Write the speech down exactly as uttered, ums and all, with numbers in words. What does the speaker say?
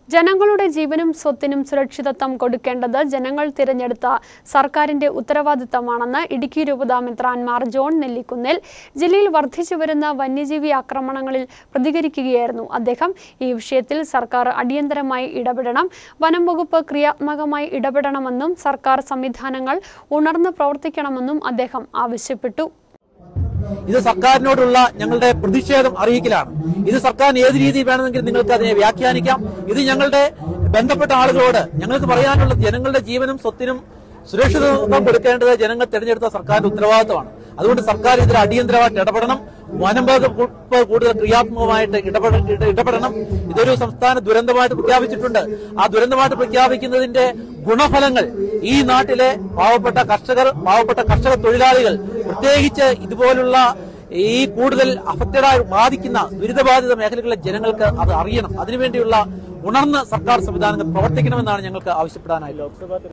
ജനങ്ങളുടെ ജീവനും സ്വത്തിനും സുരക്ഷിതത്വം കൊടുക്കേണ്ടത് ജനങ്ങൾ തിരഞ്ഞെടുത്ത സർക്കാരിന്റെ ഉത്തരവാദിത്തമാണെന്ന് ഇടുക്കി രൂപതാ മെത്രാൻമാർ ജോൺ നെല്ലിക്കുന്നിൽ ജില്ലയിൽ വർദ്ധിച്ചുവരുന്ന വന്യജീവി ആക്രമണങ്ങളിൽ പ്രതികരിക്കുകയായിരുന്നു അദ്ദേഹം. ഈ വിഷയത്തിൽ സർക്കാർ അടിയന്തരമായി ഇടപെടണം, വനം വകുപ്പ് ക്രിയാത്മകമായി ഇടപെടണമെന്നും സർക്കാർ സംവിധാനങ്ങൾ ഉണർന്ന് പ്രവർത്തിക്കണമെന്നും അദ്ദേഹം ആവശ്യപ്പെട്ടു. ഇത് സർക്കാരിനോടുള്ള ഞങ്ങളുടെ പ്രതിഷേധം അറിയിക്കലാണ്. ഇത് സർക്കാരിന് ഏത് രീതിയിൽ വേണമെങ്കിലും നിങ്ങൾക്ക് അതിനെ വ്യാഖ്യാനിക്കാം. ഇത് ഞങ്ങളുടെ ബന്ധപ്പെട്ട ആളുകളോട് ഞങ്ങൾക്ക് പറയാനുള്ള ജനങ്ങളുടെ ജീവനും സ്വത്തിനും സുരക്ഷിതത്വം കൊടുക്കേണ്ടത് ജനങ്ങൾ തിരഞ്ഞെടുത്ത സർക്കാരിന്റെ ഉത്തരവാദിത്തമാണ്. അതുകൊണ്ട് സർക്കാർ ഇതിൽ അടിയന്തരമായിട്ട് ഇടപെടണം, വനം വകുപ്പ് കൂടുതൽ ക്രിയാത്മകമായിട്ട് ഇടപെടണം. ഇതൊരു സംസ്ഥാന ദുരന്തമായിട്ട് പ്രഖ്യാപിച്ചിട്ടുണ്ട്. ആ ദുരന്തമായിട്ട് പ്രഖ്യാപിക്കുന്നതിന്റെ ഗുണഫലങ്ങൾ ഈ നാട്ടിലെ പാവപ്പെട്ട കർഷകർ, പാവപ്പെട്ട കർഷക തൊഴിലാളികൾ, പ്രത്യേകിച്ച് ഇതുപോലുള്ള ഈ കൂടുതൽ അഫക്റ്റഡായി ബാധിക്കുന്ന ദുരിതബാധിത മേഖലകളിലെ ജനങ്ങൾക്ക് അത് അറിയണം. അതിനുവേണ്ടിയുള്ള ഉണർന്ന് സർക്കാർ സംവിധാനങ്ങൾ പ്രവർത്തിക്കണമെന്നാണ് ഞങ്ങൾക്ക് ആവശ്യപ്പെടാനായി.